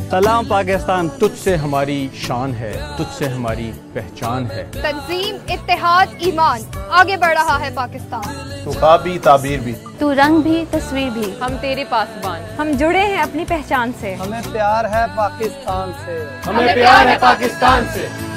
सलाम पाकिस्तान, तुझसे हमारी शान है, तुझसे हमारी पहचान है। तंजीम, इत्तेहाद, ईमान, आगे बढ़ रहा है पाकिस्तान। तू ख्वाब भी, ताबीर भी, तू रंग भी, तस्वीर भी। हम तेरे पासबान। हम जुड़े हैं अपनी पहचान से। हमें प्यार है पाकिस्तान से। हमें प्यार है पाकिस्तान से।